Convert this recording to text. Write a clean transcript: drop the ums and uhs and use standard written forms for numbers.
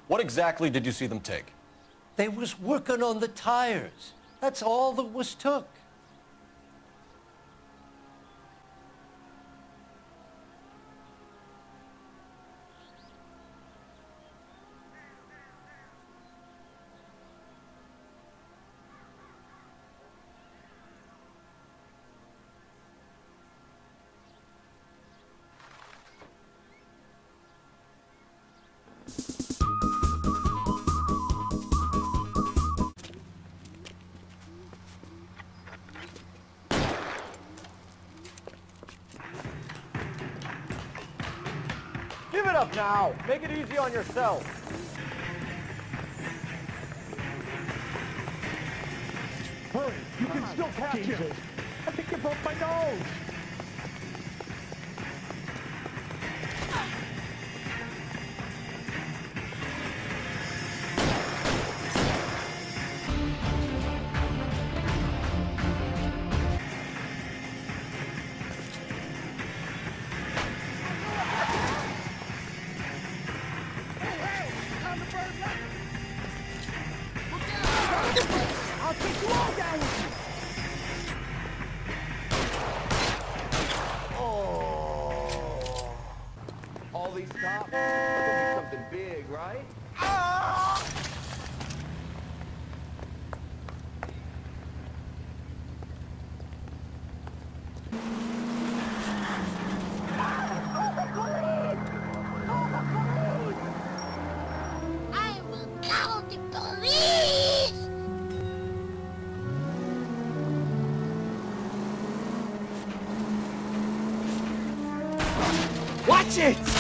What exactly did you see them take? They was working on the tires. That's all that was took. Give it up now! Make it easy on yourself! Hurry! You can still catch him! I think you broke my nose! I'll take you all down with you! Oh! All these cops? It's gonna be something big, right? Ah! I will call the police! Watch it!